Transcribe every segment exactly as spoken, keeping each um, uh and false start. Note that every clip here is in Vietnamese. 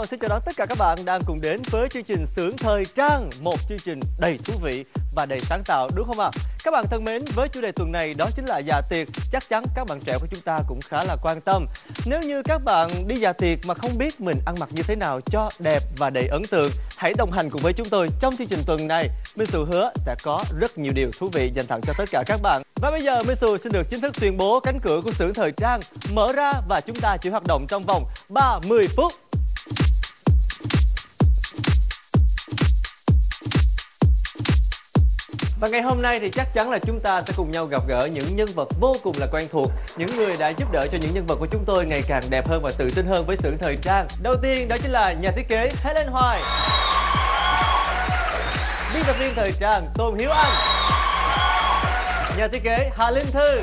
Wow, xin chào đón tất cả các bạn đang cùng đến với chương trình Xưởng Thời Trang, một chương trình đầy thú vị và đầy sáng tạo, đúng không ạ? Các bạn thân mến, với chủ đề tuần này đó chính là dạ tiệc, chắc chắn các bạn trẻ của chúng ta cũng khá là quan tâm. Nếu như các bạn đi dạ tiệc mà không biết mình ăn mặc như thế nào cho đẹp và đầy ấn tượng, hãy đồng hành cùng với chúng tôi trong chương trình tuần này. Misu hứa sẽ có rất nhiều điều thú vị dành tặng cho tất cả các bạn. Và bây giờ Misu xin được chính thức tuyên bố cánh cửa của Xưởng Thời Trang mở ra và chúng ta chỉ hoạt động trong vòng ba mươi phút. Và ngày hôm nay thì chắc chắn là chúng ta sẽ cùng nhau gặp gỡ những nhân vật vô cùng là quen thuộc, những người đã giúp đỡ cho những nhân vật của chúng tôi ngày càng đẹp hơn và tự tin hơn với Xưởng Thời Trang. Đầu tiên đó chính là nhà thiết kế Helen Hoài, biên tập viên thời trang Tôn Hiếu Anh, nhà thiết kế Hà Linh Thư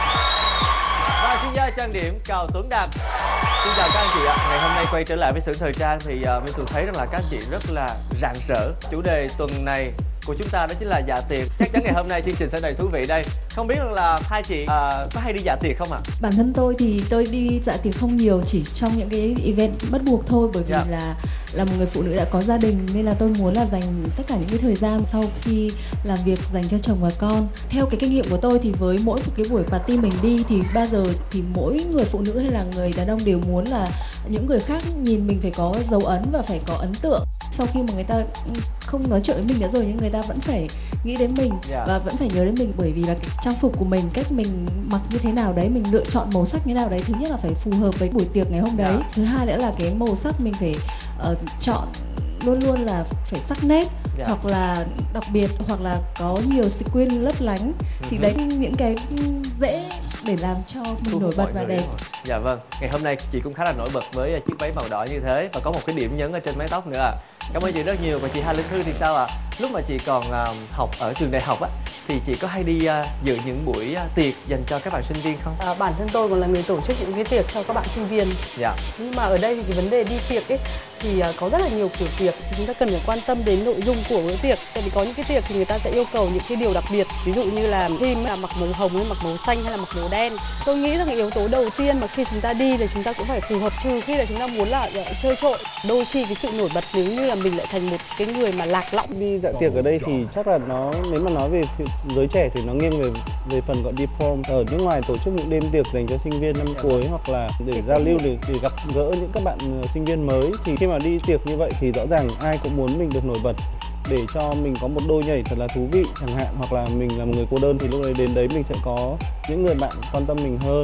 và chuyên gia trang điểm Cao Tuấn Đạt. Xin chào các anh chị ạ. Ngày hôm nay quay trở lại với Xưởng Thời Trang thì uh, mình thấy rằng là các anh chị rất là rạng rỡ. Chủ đề tuần này của chúng ta đó chính là dạ tiệc. Chắc chắn ngày hôm nay chương trình sẽ đầy thú vị đây. Không biết là hai chị uh, có hay đi dạ tiệc không ạ? Bản thân tôi thì tôi đi dạ tiệc không nhiều, chỉ trong những cái event bắt buộc thôi, bởi vì yeah. là là một người phụ nữ đã có gia đình nên là tôi muốn là dành tất cả những cái thời gian sau khi làm việc dành cho chồng và con. Theo cái kinh nghiệm của tôi thì với mỗi một cái buổi party mình đi thì bao giờ thì mỗi người phụ nữ hay là người đàn ông đều muốn là những người khác nhìn mình phải có dấu ấn và phải có ấn tượng. Sau khi mà người ta không nói chuyện với mình nữa rồi nhưng người ta vẫn phải nghĩ đến mình yeah. và vẫn phải nhớ đến mình, bởi vì là cái trang phục của mình, cách mình mặc như thế nào đấy, mình lựa chọn màu sắc như thế nào đấy, thứ nhất là phải phù hợp với buổi tiệc ngày hôm đấy, yeah. thứ hai nữa là cái màu sắc mình phải uh, chọn luôn luôn là phải sắc nét yeah. hoặc là đặc biệt, hoặc là có nhiều sequin lấp lánh, thì đấy những cái dễ để làm cho mình nổi bật và đẹp. Dạ vâng, ngày hôm nay chị cũng khá là nổi bật với chiếc váy màu đỏ như thế và có một cái điểm nhấn ở trên mái tóc nữa à. Cảm ơn chị rất nhiều. Và chị Hà Linh Thư thì sao ạ? À? Lúc mà chị còn uh, học ở trường đại học á thì chị có hay đi uh, dự những buổi uh, tiệc dành cho các bạn sinh viên không? À, bản thân tôi còn là người tổ chức những cái tiệc cho các bạn sinh viên. Dạ. Nhưng mà ở đây thì cái vấn đề đi tiệc ấy thì uh, có rất là nhiều kiểu tiệc, thì chúng ta cần phải quan tâm đến nội dung của bữa tiệc. Tại vì có những cái tiệc thì người ta sẽ yêu cầu những cái điều đặc biệt, ví dụ như là thêm là mặc màu hồng hay mặc màu xanh hay là mặc màu đen. Tôi nghĩ rằng cái yếu tố đầu tiên mà khi chúng ta đi thì chúng ta cũng phải phù hợp, trừ khi là chúng ta muốn là uh, chơi trội. Đôi khi cái sự nổi bật nếu như là mình lại thành một cái người mà lạc lõng. Đi dạ tiệc ở đây thì chắc là nó, nếu mà nói về giới trẻ thì nó nghiêng về về phần gọi deform. Ở nước ngoài tổ chức những đêm tiệc dành cho sinh viên năm cuối hoặc là để giao lưu, để, để gặp gỡ những các bạn sinh viên mới, thì khi mà đi tiệc như vậy thì rõ ràng ai cũng muốn mình được nổi bật để cho mình có một đôi nhảy thật là thú vị chẳng hạn, hoặc là mình là một người cô đơn thì lúc đấy đến đấy mình sẽ có những người bạn quan tâm mình hơn.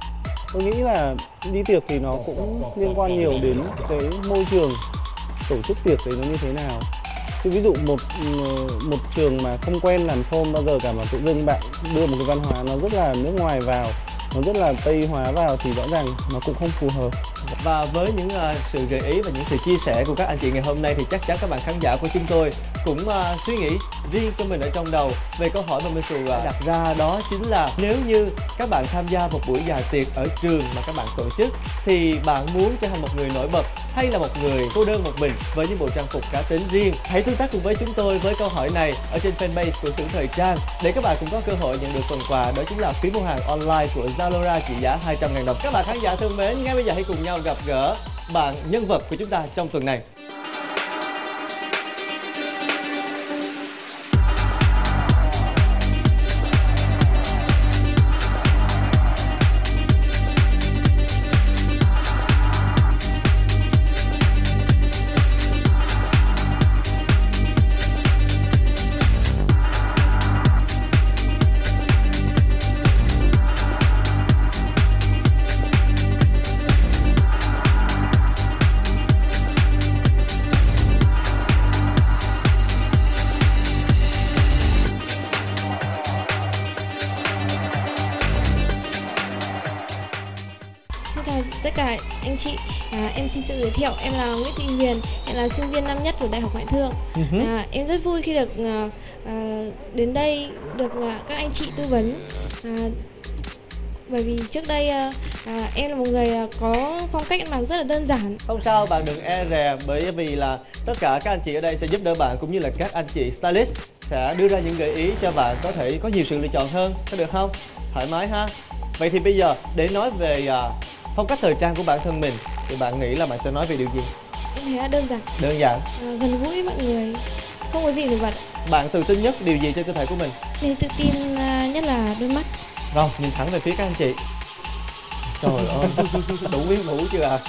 Tôi nghĩ là đi tiệc thì nó cũng liên quan nhiều đến cái môi trường tổ chức tiệc đấy nó như thế nào. Thì ví dụ một một trường mà không quen làm phom bao giờ cả, mà tự dưng bạn đưa một cái văn hóa nó rất là nước ngoài vào, nó rất là Tây hóa vào thì rõ ràng nó cũng không phù hợp. Và với những uh, sự gợi ý và những sự chia sẻ của các anh chị ngày hôm nay thì chắc chắn các bạn khán giả của chúng tôi cũng uh, suy nghĩ riêng cho mình ở trong đầu về câu hỏi mà Misu uh, đặt ra, đó chính là nếu như các bạn tham gia một buổi dạ tiệc ở trường mà các bạn tổ chức thì bạn muốn trở thành một người nổi bật hay là một người cô đơn một mình với những bộ trang phục cá tính riêng. Hãy tương tác cùng với chúng tôi với câu hỏi này ở trên fanpage của Xưởng Thời Trang để các bạn cũng có cơ hội nhận được phần quà, đó chính là phí mua hàng online của Zalora trị giá hai trăm ngàn đồng. Các bạn khán giả thân mến, ngay bây giờ hãy cùng nhau gặp gỡ bạn nhân vật của chúng ta trong tuần này. Tất cả anh chị, à, em xin tự giới thiệu, em là Nguyễn Thị Huyền, em là sinh viên năm nhất của Đại học Ngoại thương. À, em rất vui khi được à, à, đến đây được à, các anh chị tư vấn, à, bởi vì trước đây à, à, em là một người à, có phong cách ăn mặc rất là đơn giản. Không sao, bạn đừng e rè, bởi vì là tất cả các anh chị ở đây sẽ giúp đỡ bạn, cũng như là các anh chị stylist sẽ đưa ra những gợi ý cho bạn có thể có nhiều sự lựa chọn hơn, có được không? Thoải mái ha. Vậy thì bây giờ để nói về uh, phong cách thời trang của bản thân mình thì bạn nghĩ là bạn sẽ nói về điều gì? em thấy là đơn giản, Đơn giản. à, gần gũi với mọi người, không có gì nổi bật. Bạn tự tin nhất điều gì trên cơ thể của mình? Mình tự tin à, nhất là đôi mắt. Rồi, nhìn thẳng về phía các anh chị. Trời ơi, đủ quyến rũ chưa à?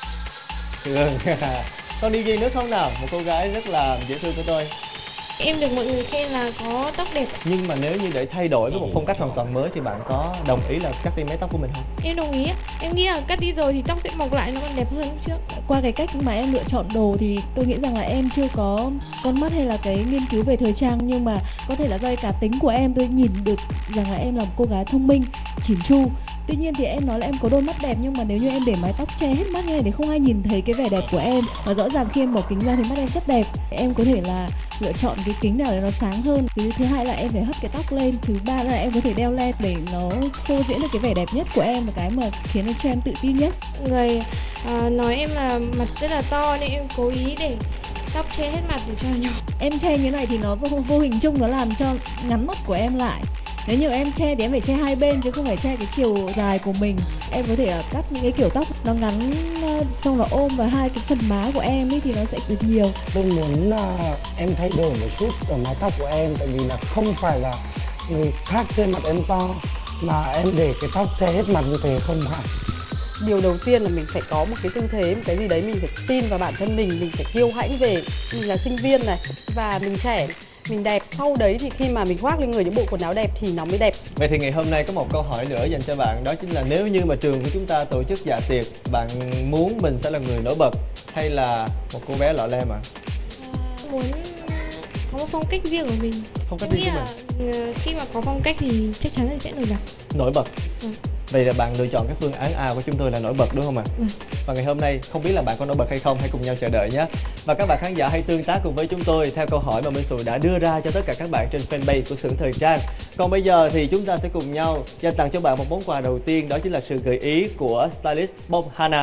Được. Còn điều gì nữa không nào? Một cô gái rất là dễ thương của tôi. Em được mọi người khen là có tóc đẹp. Nhưng mà nếu như để thay đổi với một phong cách hoàn toàn mới thì bạn có đồng ý là cắt đi mái tóc của mình không? Em đồng ý. Em nghĩ là cắt đi rồi thì tóc sẽ mọc lại, nó còn đẹp hơn lúc trước. Qua cái cách mà em lựa chọn đồ thì tôi nghĩ rằng là em chưa có con mắt hay là cái nghiên cứu về thời trang, nhưng mà có thể là do cá tính của em, tôi nhìn được rằng là em là một cô gái thông minh, chỉn chu. Tuy nhiên thì em nói là em có đôi mắt đẹp, nhưng mà nếu như em để mái tóc che hết mắt như này thì không ai nhìn thấy cái vẻ đẹp của em. Và rõ ràng khi em bỏ kính ra thì mắt em rất đẹp. Em có thể là lựa chọn cái kính nào để nó sáng hơn. Thứ thứ hai là em phải hất cái tóc lên. Thứ ba là em có thể đeo len để nó phô diễn được cái vẻ đẹp nhất của em và cái mà khiến cho em tự tin nhất. Người à, nói em là mặt rất là to nên em cố ý để tóc che hết mặt để cho nó nhỏ. Em che như này thì nó vô, vô hình chung nó làm cho ngắn mắt của em lại. Nếu như em che thì em phải che hai bên chứ không phải che cái chiều dài của mình. Em có thể cắt những cái kiểu tóc nó ngắn xong nó ôm vào hai cái phần má của em ấy thì nó sẽ cực nhiều. Tôi muốn uh, em thay đổi một chút ở mái tóc của em, tại vì là không phải là người khác che mặt em to mà em để cái tóc che hết mặt như thế không hẳn. Điều đầu tiên là mình phải có một cái tư thế, một cái gì đấy mình phải tin vào bản thân mình, mình phải kiêu hãnh về mình là sinh viên này và mình trẻ, mình đẹp. Sau đấy thì khi mà mình khoác lên người những bộ quần áo đẹp thì nó mới đẹp. Vậy thì ngày hôm nay có một câu hỏi nữa dành cho bạn, đó chính là nếu như mà trường của chúng ta tổ chức dạ tiệc, bạn muốn mình sẽ là người nổi bật hay là một cô bé lọ lem ạ? À? À, muốn có một phong cách riêng của mình. Phong cách Em riêng nghĩ của mình. là khi mà có phong cách thì chắc chắn là sẽ nổi bật. Nổi bật. Ừ. Vậy là bạn lựa chọn cái phương án A của chúng tôi là nổi bật đúng không ạ? À? Ừ. Và ngày hôm nay không biết là bạn có nổi bật hay không, hãy cùng nhau chờ đợi nhé. Và các bạn khán giả hãy tương tác cùng với chúng tôi theo câu hỏi mà Minh Sù đã đưa ra cho tất cả các bạn trên fanpage của Xưởng Thời Trang. Còn bây giờ thì chúng ta sẽ cùng nhau dành tặng cho bạn một món quà đầu tiên, đó chính là sự gợi ý của stylist Bông Hana.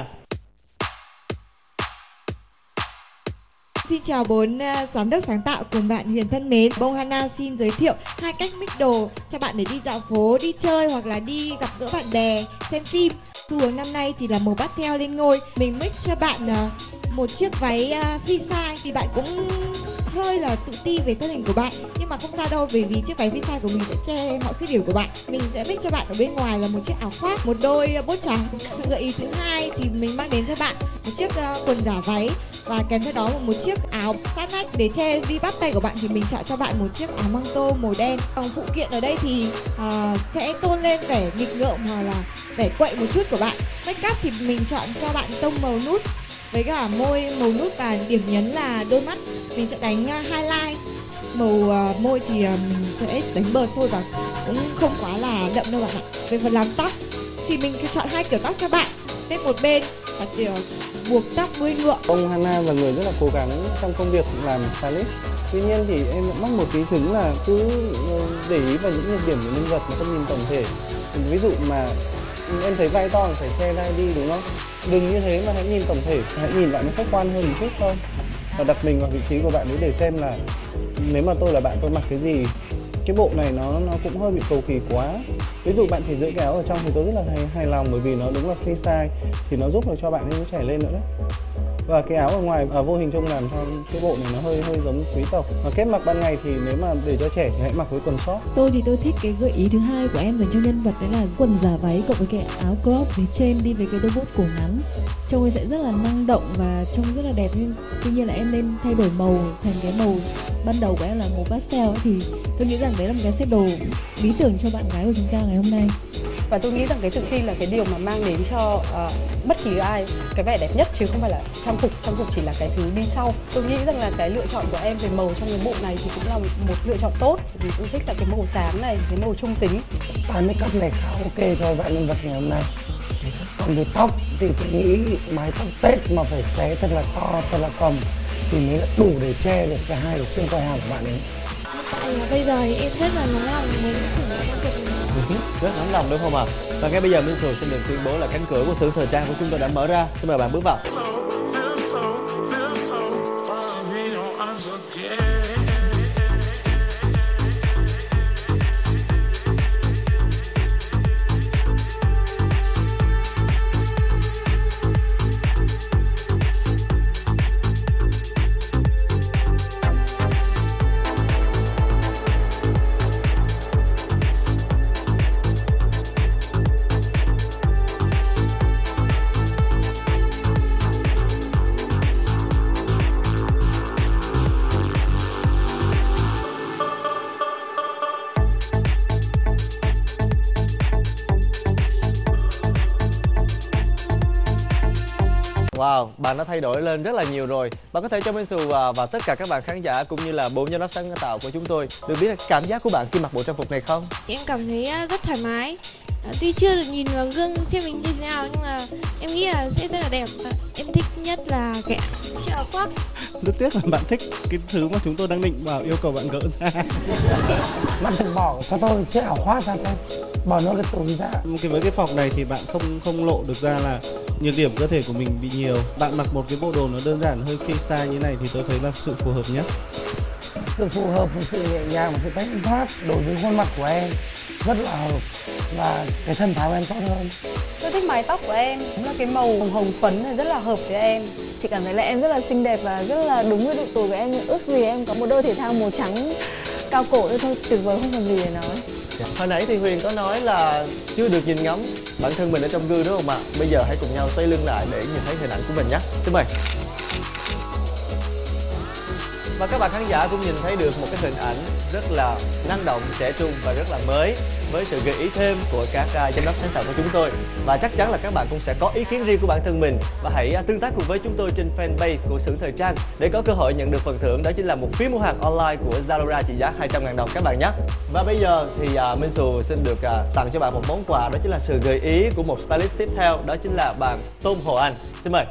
Xin chào bốn uh, giám đốc sáng tạo cùng bạn Huyền thân mến. Bông Hana xin giới thiệu hai cách mix đồ cho bạn để đi dạo phố, đi chơi hoặc là đi gặp gỡ bạn bè, xem phim. Xu hướng năm nay thì là màu pastel lên ngôi. Mình mix cho bạn uh, một chiếc váy uh, free size thì bạn cũng hơi là tự ti về thân hình của bạn, nhưng mà không sao đâu, bởi vì chiếc váy free size của mình sẽ che mọi khuyết điểm của bạn. Mình sẽ mix cho bạn ở bên ngoài là một chiếc áo khoác, một đôi uh, bốt trắng. Sự gợi ý thứ hai thì mình mang đến cho bạn một chiếc uh, quần giả váy và kèm theo đó là một chiếc áo sát nách để che đi bắp tay của bạn, thì mình chọn cho bạn một chiếc áo măng tô màu đen. Còn phụ kiện ở đây thì uh, sẽ tôn lên vẻ nghịch ngợm hoặc là vẻ quậy một chút của bạn. Make up thì mình chọn cho bạn tông màu nút với cả môi màu nút, và điểm nhấn là đôi mắt mình sẽ đánh uh, highlight. Màu uh, môi thì uh, mình sẽ đánh bợt thôi và cũng không quá là đậm đâu bạn ạ. Về phần làm tóc thì mình cứ chọn hai kiểu tóc cho bạn. Bên một bên là kiểu buộc tóc đuôi ngựa. Ông Hana là người rất là cố gắng trong công việc làm stylist. Tuy nhiên thì em vẫn mắc một tí chứng là cứ để ý vào những nhược điểm của nhân vật mà không nhìn tổng thể. Ví dụ mà em thấy vai to thì phải che vai đi đúng không? Đừng như thế mà hãy nhìn tổng thể, hãy nhìn lại nó khách quan hơn một chút thôi. Và đặt mình vào vị trí của bạn ấy để xem là nếu mà tôi là bạn tôi mặc cái gì. Cái bộ này nó nó cũng hơi bị cầu kỳ quá. Ví dụ bạn chỉ giữ cái áo ở trong thì tôi rất là hài, hài lòng, bởi vì nó đúng là free size thì nó giúp được cho bạn ấy trẻ lên nữa đấy. Và cái áo ở ngoài à, vô hình chung làm cho cái bộ này nó hơi hơi giống quý tộc. Và kết mặc ban ngày thì nếu mà để cho trẻ thì hãy mặc với quần short. Tôi thì tôi thích cái gợi ý thứ hai của em dành cho nhân vật, đấy là quần giả váy cộng với cái áo crop phía trên đi với cái đôi bốt cổ ngắn, trông ấy sẽ rất là năng động và trông rất là đẹp. Nhưng tuy nhiên là em nên thay đổi màu thành cái màu ban đầu của em là màu pastel ấy, thì tôi nghĩ rằng đấy là một cái set đồ lý tưởng cho bạn gái của chúng ta ngày hôm nay. Và tôi nghĩ rằng cái tự tin là cái điều mà mang đến cho uh, bất kỳ ai cái vẻ đẹp nhất, chứ không phải là trang phục. Trang phục chỉ là cái thứ đi sau. Tôi nghĩ rằng là cái lựa chọn của em về màu trong cái bộ này thì cũng là một lựa chọn tốt, vì tôi thích là cái màu sáng này, cái màu trung tính. Style make up này khá ok cho bạn nhân vật ngày hôm nay. Còn về tóc thì tôi nghĩ mái tóc Tết mà phải xé thật là to, thật là phồng thì mới là đủ để che được cả hai cái xương quai hàm của bạn ấy. Tại là bây giờ thì em rất là nóng lòng muốn thử những công việc này. Rất nóng lòng đúng không ạ? À? Và ngay bây giờ Minh Sù xin được tuyên bố là cánh cửa của Xưởng Thời Trang của chúng tôi đã mở ra. Xin mời bạn bước vào. bạn đã thay đổi lên rất là nhiều rồi. Bạn có thể cho Minh Xù và, và tất cả các bạn khán giả cũng như là bộ giám đốc sáng tạo của chúng tôi được biết cảm giác của bạn khi mặc bộ trang phục này không? Em cảm thấy rất thoải mái. À, tuy chưa được nhìn vào gương xem mình như thế nào nhưng mà em nghĩ là sẽ rất là đẹp. À, em thích nhất là cái chiếc áo khoác. Rất tiếc là bạn thích cái thứ mà chúng tôi đang định vào yêu cầu bạn gỡ ra. Bạn thử bỏ cho tôi chiếc áo khoác ra xem, bỏ nó cái túi ra. Cái với cái phòng này thì bạn không không lộ được ra là nhược điểm cơ thể của mình bị nhiều. Bạn mặc một cái bộ đồ nó đơn giản hơi freestyle như này thì tôi thấy là sự phù hợp nhất. Sự phù hợp với sự nhẹ nhàng và sự cách thoát đối với khuôn mặt của em rất là hợp và cái thần thái của em tốt hơn. Tôi thích mái tóc của em, cũng là cái màu hồng hồng phấn này rất là hợp với em. Chị cảm thấy là em rất là xinh đẹp và rất là đúng với độ tuổi của em. Ước gì em có một đôi thể thao màu trắng cao cổ nữa thôi, tuyệt vời không còn gì để nói. Hồi nãy thì Huyền có nói là chưa được nhìn ngắm bản thân mình ở trong gương đúng không ạ? Bây giờ hãy cùng nhau xoay lưng lại để nhìn thấy hình ảnh của mình nhé. Xin mời. Và các bạn khán giả cũng nhìn thấy được một cái hình ảnh rất là năng động, trẻ trung và rất là mới với sự gợi ý thêm của các uh, giám đốc sáng tạo của chúng tôi. Và chắc chắn là các bạn cũng sẽ có ý kiến riêng của bản thân mình. Và hãy uh, tương tác cùng với chúng tôi trên fanpage của Xưởng Thời Trang để có cơ hội nhận được phần thưởng, đó chính là một phiếu mua hàng online của Zalora trị giá hai trăm ngàn đồng các bạn nhé. Và bây giờ thì uh, Minh Xù xin được uh, tặng cho bạn một món quà, đó chính là sự gợi ý của một stylist tiếp theo, đó chính là bạn Tôn Hồ Anh. Xin mời.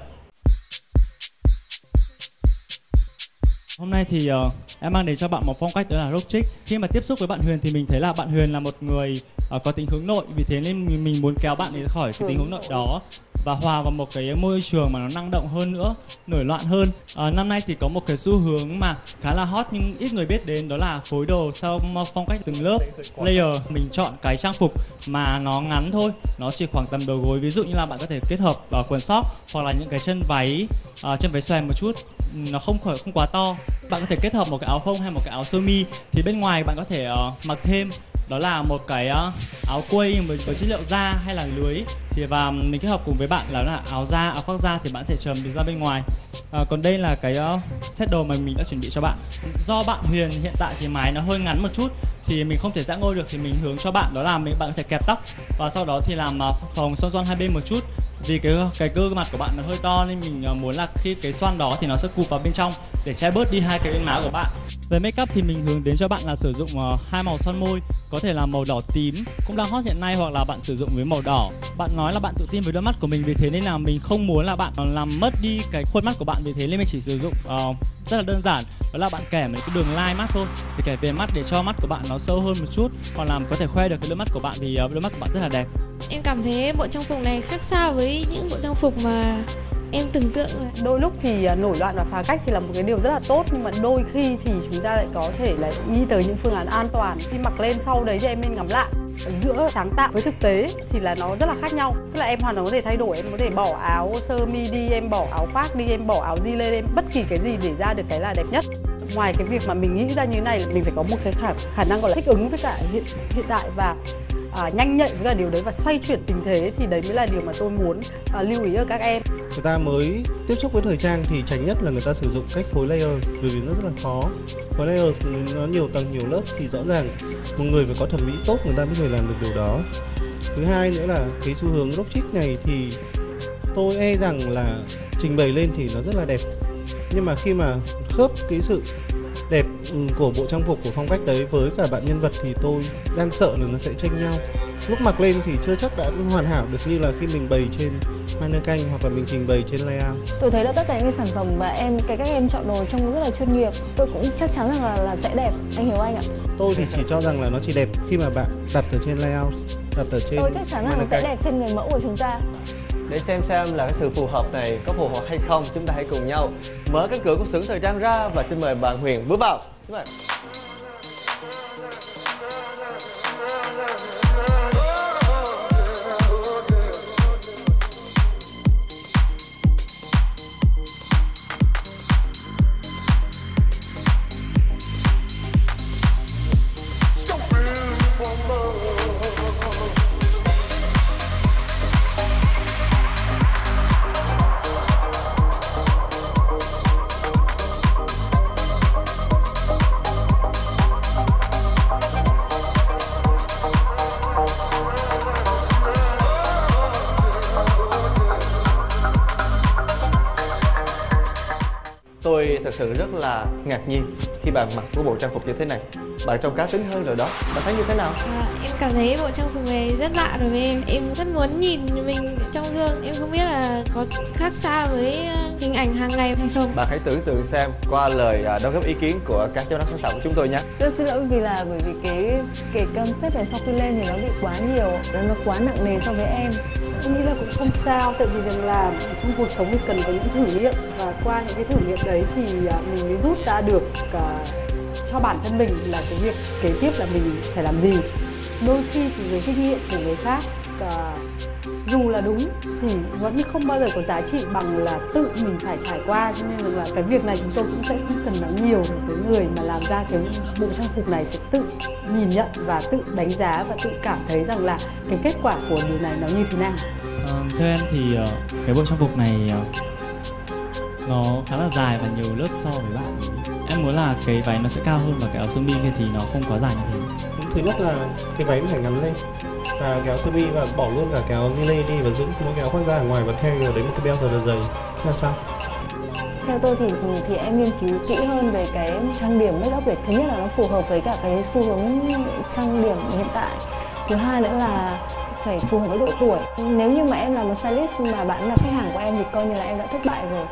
Hôm nay thì uh, em mang đến cho bạn một phong cách đó là rock chic. Khi mà tiếp xúc với bạn Huyền thì mình thấy là bạn Huyền là một người uh, có tính hướng nội, vì thế nên mình muốn kéo bạn ấy khỏi cái tính hướng nội đó và hòa vào một cái môi trường mà nó năng động hơn nữa, nổi loạn hơn. Uh, năm nay thì có một cái xu hướng mà khá là hot nhưng ít người biết đến, đó là phối đồ theo phong cách từng lớp layer. Mình chọn cái trang phục mà nó ngắn thôi, nó chỉ khoảng tầm đầu gối. Ví dụ như là bạn có thể kết hợp uh, quần sóc hoặc là những cái chân váy, uh, chân váy xòe một chút, nó không khỏi không quá to. Bạn có thể kết hợp một cái áo phông hay một cái áo sơ mi, thì bên ngoài bạn có thể uh, mặc thêm đó là một cái uh, áo quây với, với chất liệu da hay là lưới, thì và mình kết hợp cùng với bạn là, là áo da, áo khoác da thì bạn có thể trầm được ra bên ngoài. Uh, còn đây là cái uh, set đồ mà mình đã chuẩn bị cho bạn. Do bạn Huyền hiện tại thì mái nó hơi ngắn một chút thì mình không thể giãn ngôi được, thì mình hướng cho bạn đó là mình bạn có thể kẹp tóc và sau đó thì làm uh, phồng xoăn xoăn hai bên một chút. Vì cái cái cơ mặt của bạn nó hơi to nên mình uh, muốn là khi cái xoăn đó thì nó sẽ cụp vào bên trong để che bớt đi hai cái bên má của bạn. Về make up thì mình hướng đến cho bạn là sử dụng uh, hai màu son môi, có thể là màu đỏ tím cũng đang hot hiện nay, hoặc là bạn sử dụng với màu đỏ. Bạn nói là bạn tự tin với đôi mắt của mình, vì thế nên là mình không muốn là bạn làm mất đi cái khuôn mắt của bạn, vì thế nên mình chỉ sử dụng uh, rất là đơn giản, đó là bạn kẻ mấy cái đường line mắt thôi, để kẻ về mắt để cho mắt của bạn nó sâu hơn một chút, còn làm có thể khoe được cái đôi mắt của bạn, vì uh, đôi mắt của bạn rất là đẹp. Em cảm thấy bộ trang phục này khác xa với những bộ trang phục mà em tưởng tượng. Đôi lúc thì nổi loạn và phá cách thì là một cái điều rất là tốt, nhưng mà đôi khi thì chúng ta lại có thể là nghĩ tới những phương án an toàn. Khi mặc lên sau đấy thì em nên ngắm lại. Giữa sáng tạo với thực tế thì là nó rất là khác nhau. Tức là em hoàn toàn có thể thay đổi, em có thể bỏ áo sơ mi đi, em bỏ áo khoác đi, em bỏ áo jean lên, em bất kỳ cái gì để ra được cái là đẹp nhất. Ngoài cái việc mà mình nghĩ ra như thế này, mình phải có một cái khả, khả năng gọi là thích ứng với cả hiện, hiện đại và À, nhanh nhạy với cả điều đấy và xoay chuyển tình thế, thì đấy mới là điều mà tôi muốn à, lưu ý ở các em. Người ta mới tiếp xúc với thời trang thì tránh nhất là người ta sử dụng cách phối layer, bởi vì nó rất là khó. Phối layer nó nhiều tầng nhiều lớp thì rõ ràng một người phải có thẩm mỹ tốt người ta mới thể làm được điều đó. Thứ hai nữa là cái xu hướng rock chic này thì tôi e rằng là trình bày lên thì nó rất là đẹp, nhưng mà khi mà khớp cái sự đẹp của bộ trang phục của phong cách đấy với cả bạn nhân vật thì tôi đang sợ là nó sẽ chênh nhau. Lúc mặc lên thì chưa chắc đã hoàn hảo được như là khi mình bày trên mannequin hoặc là mình trình bày trên layout. Tôi thấy là tất cả những cái sản phẩm mà em cái cách em chọn đồ trông rất là chuyên nghiệp, tôi cũng chắc chắn rằng là, là sẽ đẹp. Anh hiểu anh ạ? Tôi thì chỉ cho rằng là nó chỉ đẹp khi mà bạn đặt ở trên layout, đặt ở trên. Tôi chắc chắn là nó sẽ đẹp trên người mẫu của chúng ta. Để xem xem là cái sự phù hợp này có phù hợp hay không, chúng ta hãy cùng nhau mở cánh cửa của Xưởng Thời Trang ra và xin mời bạn Huyền bước vào. Xin mời. sự rất là ngạc nhiên khi bạn mặc một bộ trang phục như thế này. Bạn trông cá tính hơn rồi đó. Bạn thấy như thế nào? À, em cảm thấy bộ trang phục này rất lạ đối với em. Em rất muốn nhìn mình trong gương. Em không biết là có khác xa với hình ảnh hàng ngày hay không. Bạn hãy tưởng tượng xem qua lời đóng góp ý kiến của các giám đốc sáng tạo của chúng tôi nhé. Rất xin lỗi vì là bởi vì cái cái concept này sau khi lên thì nó bị quá nhiều, nó quá nặng nề so với em. Tôi nghĩ là cũng không sao, tại vì rằng là trong cuộc sống thì cần có những thử nghiệm, và qua những cái thử nghiệm đấy thì mình mới rút ra được uh, cho bản thân mình là cái việc kế tiếp là mình phải làm gì. Đôi khi thì với kinh nghiệm của người khác uh, dù là đúng thì vẫn không bao giờ có giá trị bằng là tự mình phải trải qua, cho nên là cái việc này chúng tôi cũng sẽ không cần nói nhiều với người mà làm ra cái bộ trang phục này sẽ tự nhìn nhận và tự đánh giá và tự cảm thấy rằng là cái kết quả của điều này nó như thế nào. À, theo em thì uh, cái bộ trang phục này uh, nó khá là dài và nhiều lớp so với bạn. Em muốn là cái váy nó sẽ cao hơn và cái áo sơ mi kia thì nó không quá dài như thế. Thứ nhất là cái váy nó phải ngắn lên và cái áo sơ mi, và bỏ luôn cả cái áo gilet đi và giữ không có cái áo khoác ra ở ngoài và theo vào đấy một cái belt thật là dày. Thế là sao? Theo tôi thì thì em nghiên cứu kỹ hơn về cái trang điểm make up để thứ nhất là nó phù hợp với cả cái xu hướng trang điểm hiện tại. Thứ hai nữa là phải phù hợp với độ tuổi. Nếu như mà em là một stylist mà bạn là khách hàng của em thì coi như là em đã thất bại rồi.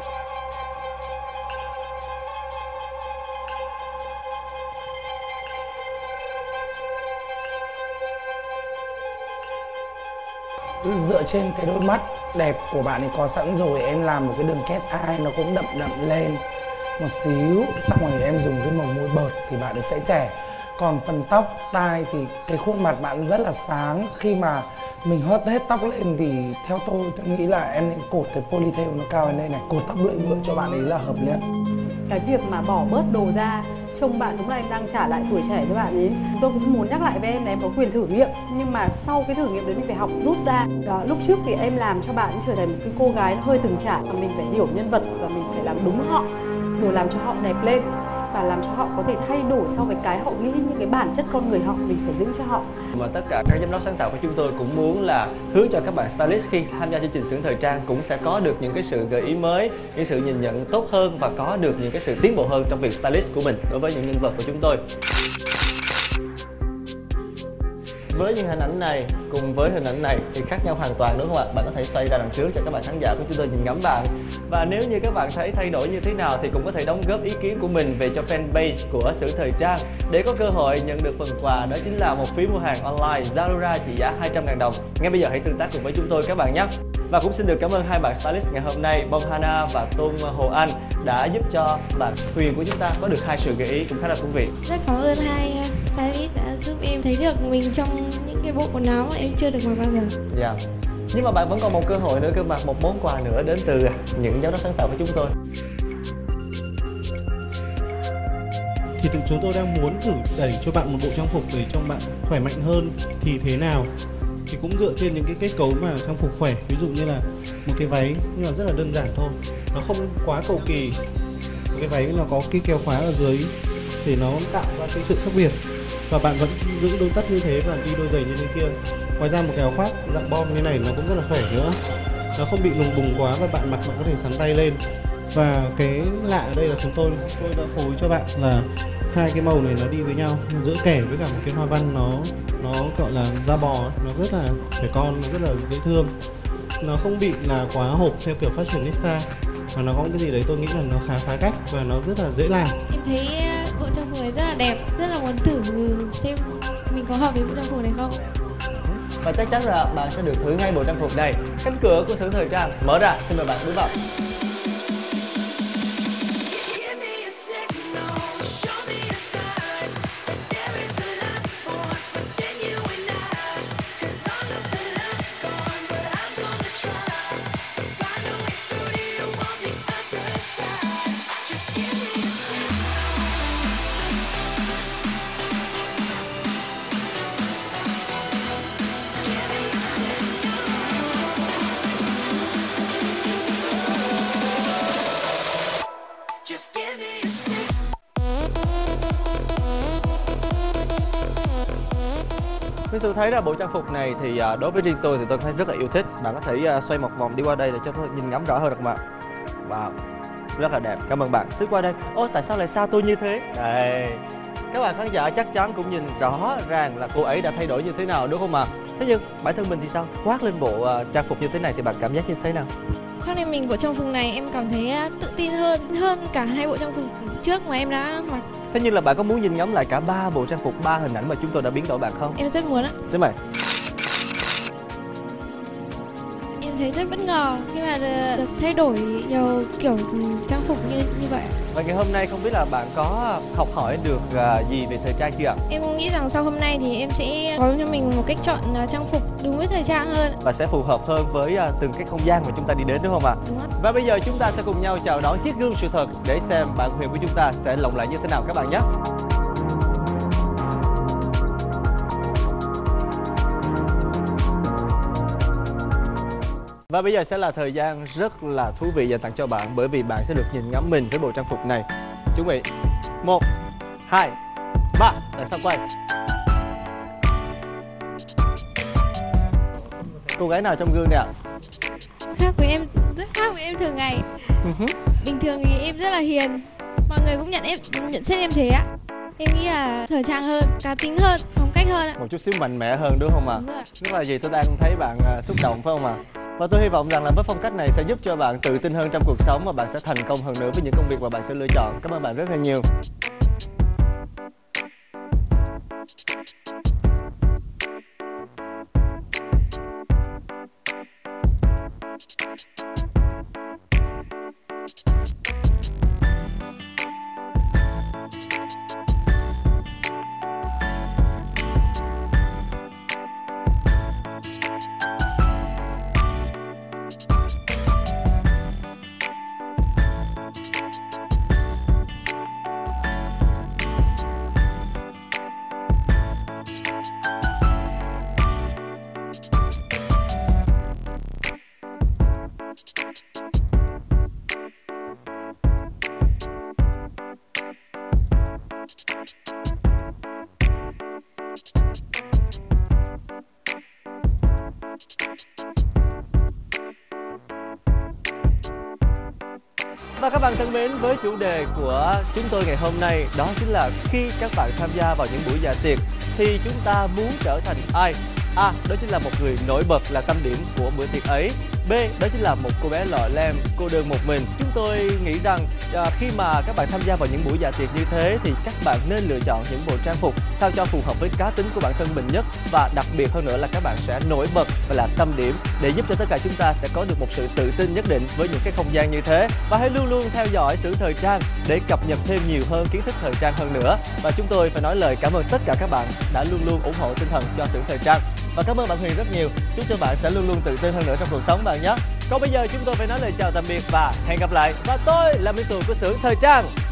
Dựa trên cái đôi mắt đẹp của bạn ấy có sẵn rồi, em làm một cái đường cat eye nó cũng đậm đậm lên một xíu, xong rồi em dùng cái màu môi bợt thì bạn ấy sẽ trẻ. Còn phần tóc, tai thì cái khuôn mặt bạn rất là sáng. Khi mà mình hớt hết tóc lên thì theo tôi tôi nghĩ là em nên cột cái ponytail nó cao lên đây này, cột tóc lưỡi bựa cho bạn ấy là hợp nhất. Cái việc mà bỏ bớt đồ ra, trông bạn đúng là em đang trả lại tuổi trẻ cho bạn ấy. Tôi cũng muốn nhắc lại với em là em có quyền thử nghiệm, nhưng mà sau cái thử nghiệm đấy mình phải học rút ra. Đó, lúc trước thì em làm cho bạn trở thành một cái cô gái hơi từng trải, và mình phải hiểu nhân vật và mình phải làm đúng họ, rồi làm cho họ đẹp lên và làm cho họ có thể thay đổi so với cái họ nghĩ, những cái bản chất con người họ mình phải giữ cho họ. Mà tất cả các giám đốc sáng tạo của chúng tôi cũng muốn là hướng cho các bạn stylist khi tham gia chương trình xưởng thời trang cũng sẽ có được những cái sự gợi ý mới, những sự nhìn nhận tốt hơn và có được những cái sự tiến bộ hơn trong việc stylist của mình đối với những nhân vật của chúng tôi. Với những hình ảnh này cùng với hình ảnh này thì khác nhau hoàn toàn, đúng không ạ? Bạn có thể xoay ra đằng trước cho các bạn khán giả của chúng tôi nhìn ngắm bạn. Và nếu như các bạn thấy thay đổi như thế nào thì cũng có thể đóng góp ý kiến của mình về cho fanpage của xưởng thời trang để có cơ hội nhận được phần quà, đó chính là một phí mua hàng online Zalora trị giá hai trăm ngàn đồng. Ngay bây giờ hãy tương tác cùng với chúng tôi các bạn nhé. Và cũng xin được cảm ơn hai bạn stylist ngày hôm nay, Bông Hana và Tôn Hồ Anh, đã giúp cho bạn Huyền của chúng ta có được hai sự gợi ý cũng khá là thú vị. Rất cảm ơn hai stylist đã giúp em thấy được mình trong những cái bộ quần áo mà em chưa được mặc bao giờ. Dạ. Yeah. Nhưng mà bạn vẫn còn một cơ hội nữa cơ mà, một món quà nữa đến từ những giám đốc sáng tạo của chúng tôi. Thì chúng tôi đang muốn thử đẩy cho bạn một bộ trang phục để cho bạn khỏe mạnh hơn thì thế nào? Thì cũng dựa trên những cái kết cấu mà trang phục khỏe, ví dụ như là một cái váy nhưng mà rất là đơn giản thôi, nó không quá cầu kỳ. Một cái váy nó có cái kéo khóa ở dưới để nó tạo ra cái sự khác biệt, và bạn vẫn giữ đôi tất như thế và đi đôi giày như thế kia. Ngoài ra một cái áo khoác dạng bom như này nó cũng rất là khỏe nữa, nó không bị lùng bùng quá và bạn mặc bạn có thể sắn tay lên. Và cái lạ ở đây là chúng tôi tôi đã phối cho bạn là hai cái màu này nó đi với nhau, giữa kẻ với cả một cái hoa văn nó nó gọi là da bò, nó rất là trẻ con, nó rất là dễ thương, nó không bị là quá hộp theo kiểu fashionista, mà nó có cái gì đấy tôi nghĩ là nó khá phá cách và nó rất là dễ làm. Em thấy bộ trang phục này rất là đẹp, rất là muốn thử xem mình có hợp với bộ trang phục này không. Và chắc chắn là bạn sẽ được thử ngay bộ trang phục này. Cánh cửa của xưởng thời trang mở ra, xin mời bạn bước vào. Thực sự thấy là bộ trang phục này thì đối với riêng tôi thì tôi thấy rất là yêu thích. Bạn có thể xoay một vòng đi qua đây để cho tôi nhìn ngắm rõ hơn được mà. Wow. rất là đẹp. Cảm ơn bạn. Xích qua đây. Ô, tại sao lại xa tôi như thế? Đây. Các bạn khán giả chắc chắn cũng nhìn rõ ràng là cô ấy đã thay đổi như thế nào, đúng không ạ? Thế nhưng bản thân mình thì sao? Khoác lên bộ uh, trang phục như thế này thì bạn cảm giác như thế nào? Khoác lên mình bộ trang phục này em cảm thấy tự tin hơn hơn cả hai bộ trang phục trước mà em đã mặc. Thế nhưng là bạn có muốn nhìn ngắm lại cả ba bộ trang phục, ba hình ảnh mà chúng tôi đã biến đổi bạn không? Em rất muốn ạ. Xin mời. Em thấy rất bất ngờ khi mà được thay đổi nhiều kiểu trang phục như như vậy. Và ngày hôm nay không biết là bạn có học hỏi được uh, gì về thời trang chưa ạ? Em nghĩ rằng sau hôm nay thì em sẽ có cho mình một cách chọn uh, trang phục đúng với thời trang hơn. Và sẽ phù hợp hơn với uh, từng cái không gian mà chúng ta đi đến, đúng không ạ? Đúng ạ. Và bây giờ chúng ta sẽ cùng nhau chào đón chiếc gương sự thật để xem bạn Huyền của chúng ta sẽ lộng lẫy như thế nào các bạn nhé. Và bây giờ sẽ là thời gian rất là thú vị dành tặng cho bạn, bởi vì bạn sẽ được nhìn ngắm mình với bộ trang phục này. Chuẩn bị một, hai, ba, đằng sau quay. Cô gái nào trong gương này ạ? Khác với em, rất khác với em thường ngày. Bình thường thì em rất là hiền, mọi người cũng nhận em nhận xét em thế ạ. Em nghĩ là thời trang hơn, cá tính hơn, phong cách hơn ạ. Một chút xíu mạnh mẽ hơn đúng không ạ? Đúng rồi. Tức là gì tôi đang thấy bạn uh, xúc động phải không ạ? Và tôi hy vọng rằng là với phong cách này sẽ giúp cho bạn tự tin hơn trong cuộc sống và bạn sẽ thành công hơn nữa với những công việc mà bạn sẽ lựa chọn. Cảm ơn bạn rất là nhiều. Và các bạn thân mến, với chủ đề của chúng tôi ngày hôm nay đó chính là khi các bạn tham gia vào những buổi dạ tiệc thì chúng ta muốn trở thành ai? A. Đó chính là một người nổi bật là tâm điểm của bữa tiệc ấy. B. Đó chính là một cô bé lọ lem, cô đơn một mình. Chúng tôi nghĩ rằng à, khi mà các bạn tham gia vào những buổi dạ tiệc như thế thì các bạn nên lựa chọn những bộ trang phục sao cho phù hợp với cá tính của bản thân mình nhất, và đặc biệt hơn nữa là các bạn sẽ nổi bật và là tâm điểm để giúp cho tất cả chúng ta sẽ có được một sự tự tin nhất định với những cái không gian như thế. Và hãy luôn luôn theo dõi Xưởng Thời Trang để cập nhật thêm nhiều hơn kiến thức thời trang hơn nữa. Và chúng tôi phải nói lời cảm ơn tất cả các bạn đã luôn luôn ủng hộ tinh thần cho Xưởng Thời Trang. Và cảm ơn bạn Huyền rất nhiều. Chúc cho bạn sẽ luôn luôn tự tin hơn nữa trong cuộc sống bạn nhé. Còn bây giờ chúng tôi phải nói lời chào tạm biệt và hẹn gặp lại. Và tôi là Minh Sù của Xưởng Thời Trang.